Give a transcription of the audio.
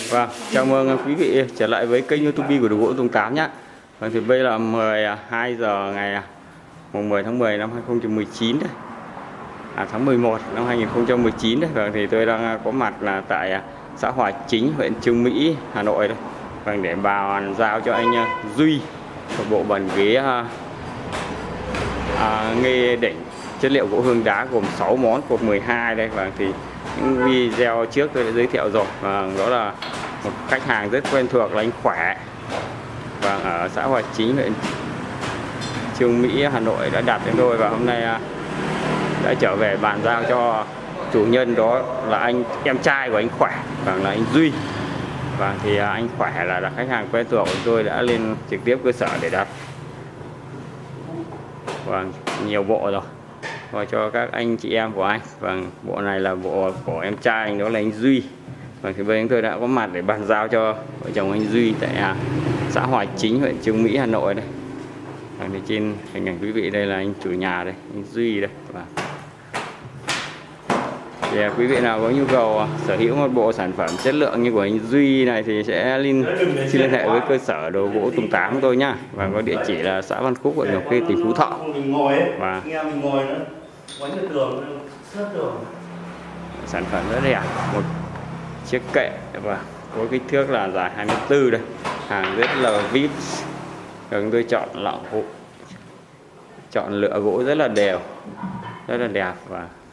Vâng, chào mừng quý vị trở lại với kênh YouTube của Đồ Gỗ Tùng 8 nhé. Vâng, thì bây là 12 giờ ngày 10 tháng 10 năm 2019 đây. Tháng 11 năm 2019 đấy. Vâng, thì tôi đang có mặt là tại xã Hòa Chính, huyện Chương Mỹ, Hà Nội đây. Vâng, để bàn giao cho anh Duy một bộ bàn ghế Nghê Đỉnh chất liệu gỗ hương đá gồm 6 món cột 12 đây. Vâng, thì những video trước tôi đã giới thiệu rồi. Vâng, đó là một khách hàng rất quen thuộc là anh Khỏe. Vâng, ở xã Hòa Chính, huyện Chương Mỹ, Hà Nội đã đặt đến tôi và hôm nay đã trở về bàn giao cho chủ nhân, đó là em trai của anh Khỏe, vâng, là anh Duy. Vâng, thì anh Khỏe là khách hàng quen thuộc của tôi, đã lên trực tiếp cơ sở để đặt. Vâng, nhiều bộ rồi và cho các anh chị em của anh. Vâng, bộ này là bộ của em trai anh, đó là anh Duy. Vâng, thì bây giờ chúng tôi đã có mặt để bàn giao cho vợ chồng anh Duy tại xã Hòa Chính, huyện Chương Mỹ, Hà Nội đây. Vâng, thì trên hình ảnh quý vị đây là anh chủ nhà đây, anh Duy đây. Vâng. Thì quý vị nào có nhu cầu sở hữu một bộ sản phẩm chất lượng như của anh Duy này thì sẽ xin liên hệ với cơ sở Đồ Gỗ Tùng 8 của tôi nhá. Và có địa chỉ là xã Văn Khúc, huyện Ngọc Khê, tỉnh Phú Thọ. Và sản phẩm rất đẹp, một chiếc kệ và có kích thước là dài 24 đây, hàng rất là vip. Chúng tôi chọn lựa gỗ rất là đều, rất là đẹp và